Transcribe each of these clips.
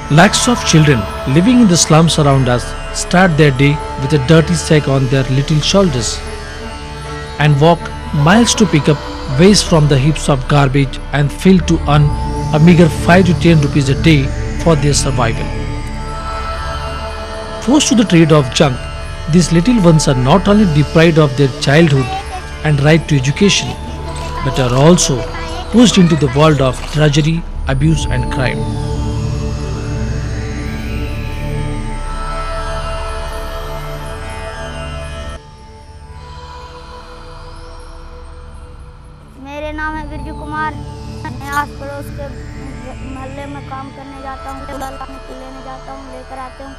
Lakhs of children living in the slums around us start their day with a dirty sack on their little shoulders and walk miles to pick up waste from the heaps of garbage and fail to earn a meager 5 to 10 rupees a day for their survival. Forced to the trade of junk, these little ones are not only deprived of their childhood and right to education, but are also pushed into the world of drudgery, abuse and crime. मेरे नाम है बिरजू कुमार। मैं आस पड़ोस के मोहल्ले में काम करने जाता हूँ, लेने जाता हूँ, लेकर आते हूँ।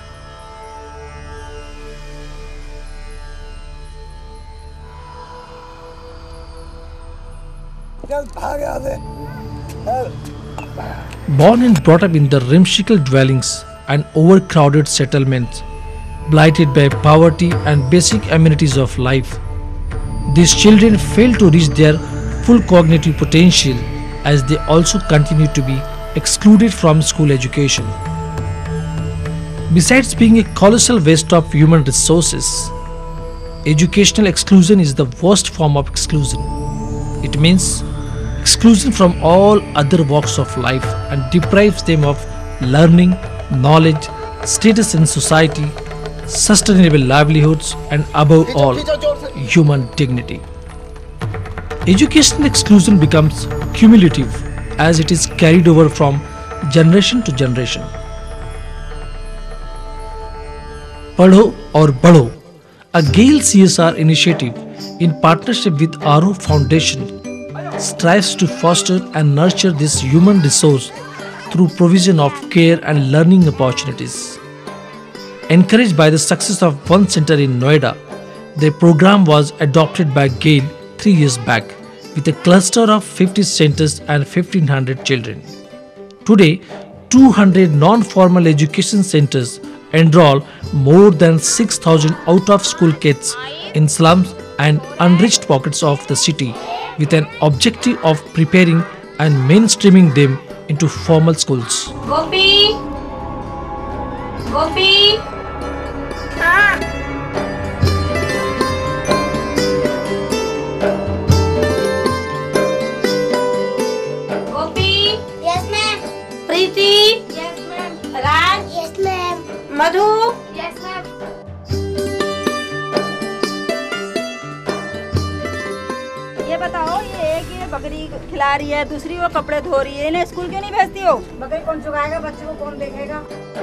Born and brought up in the whimsical dwellings and overcrowded settlements, blighted by poverty and basic amenities of life, these children fail to reach their full cognitive potential as they also continue to be excluded from school education. Besides being a colossal waste of human resources, educational exclusion is the worst form of exclusion. It means exclusion from all other walks of life and deprives them of learning, knowledge, status in society, sustainable livelihoods and above all, human dignity. Educational exclusion becomes cumulative as it is carried over from generation to generation. Padho aur Badho, a Gale CSR initiative in partnership with Aro Foundation, strives to foster and nurture this human resource through provision of care and learning opportunities. Encouraged by the success of one center in Noida, the program was adopted by Gale 3 years back with a cluster of 50 centers and 1500 children. Today, 200 non-formal education centers enroll more than 6,000 out-of-school kids in slums and unreached pockets of the city with an objective of preparing and mainstreaming them into formal schools. Gopi! Gopi! Gopi! Yes, ma'am. Preeti! Yes, ma'am. Raj! Yes, ma'am. Madhu! Yes, ma'am. ये बताओ, ये एक ये बकरी खिला रही है, दूसरी वो कपड़े धो रही है, इन्हें स्कूल क्यों नहीं भेजती हो? बकरी कौन चुगाएगा, बच्चे को कौन देखेगा?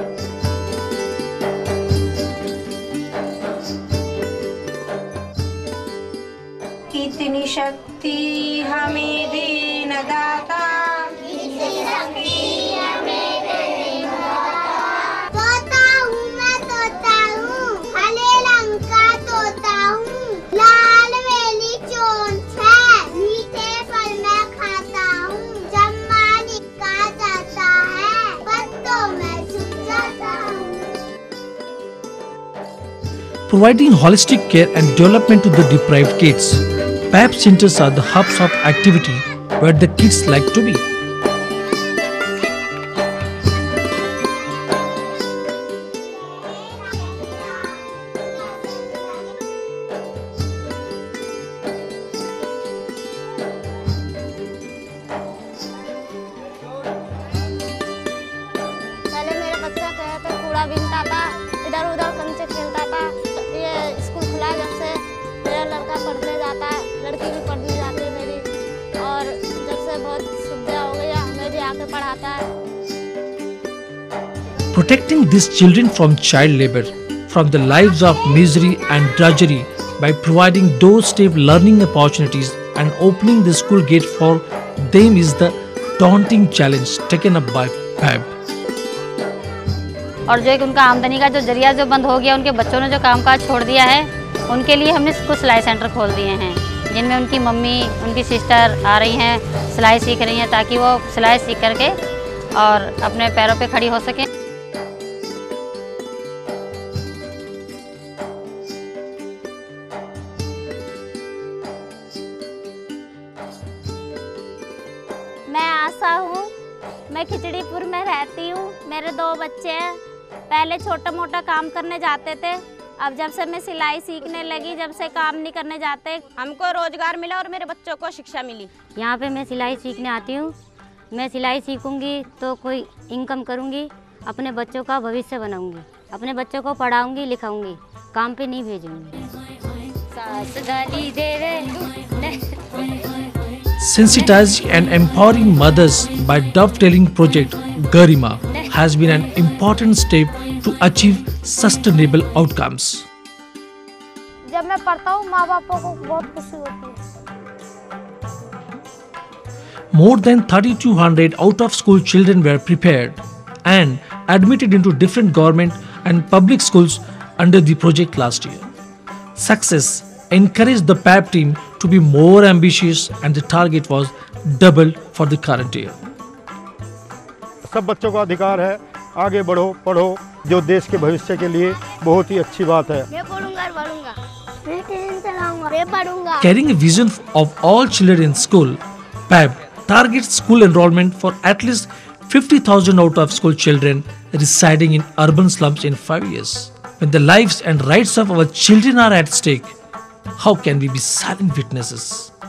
कितनी शक्ति हमें देन दाता, तोता हूँ मैं, तोता हूँ, हरे रंग का तोता हूँ, लाल वेली चोंच है, मीठे फल मैं खाता हूँ, जब मालिक का जाता है, पत्तों में छुप जाता हूँ। Providing holistic care and development to the deprived kids, PAP centers are the hubs of activity where the kids like to be. पहले मेरा बच्चा क्या था, कूड़ा बीनता था, इधर उधर कंचे खेलता था। ये स्कूल खुला जब से मेरा लड़का पढ़ने जाता है, लड़की भी पढ़ने जाती है मेरी, और जब से बहुत सुविधा हो गया, हमें भी आके पढ़ाता है। Protecting these children from child labor, from the lives of misery and drudgery by providing doorstep learning opportunities and opening the school gate for them is the daunting challenge taken up by PAP. और जो एक उनका आमदनी का जो जरिया जो बंद हो गया, उनके बच्चों ने जो कामकाज छोड़ दिया है, उनके लिए हमने कुछ सिलाई सेंटर खोल दिए हैं, जिनमें उनकी मम्मी, उनकी सिस्टर आ रही हैं, सिलाई सीख रही हैं, ताकि वो सिलाई सीख करके और अपने पैरों पे खड़ी हो सकें। मैं आशा हूँ, मैं मैं खिचड़ीपुर में रहती हूँ। मेरे 2 बच्चे हैं। पहले छोटा मोटा काम करने जाते थे, अब जब से मैं सिलाई सीखने लगी, जब से काम नहीं करने जाते, हमको रोजगार मिला और मेरे बच्चों को शिक्षा मिली। यहाँ पे मैं सिलाई सीखने आती हूँ। मैं सिलाई सीखूंगी तो कोई इनकम करूँगी, अपने बच्चों का भविष्य बनाऊंगी, अपने बच्चों को पढ़ाऊंगी लिखाऊंगी, काम पे नहीं भेजूंगी। Sensitizing and empowering mothers by dovetailing project Garima has been an important step to achieve sustainable outcomes. जब मैं पढ़ता हूँ माँ बापों को बहुत खुशी होती है। More than 3,200 out-of-school children were prepared and admitted into different government and public schools under the project last year. Success encouraged the PAB team to be more ambitious and the target was doubled for the current year. सब बच्चों का अधिकार है, आगे बढ़ो, पढ़ो, जो देश के भविष्य के लिए बहुत ही अच्छी बात है। मैं पढ़ूंगा और बढ़ूंगा, मैं ट्रेन चलाऊंगा, मैं पढ़ूंगा। Carrying a vision of all children in school, PAB targets school enrollment for at least 50,000 out-of-school children residing in urban slums in 5 years. When the lives and rights of our children are at stake, how can we be silent witnesses?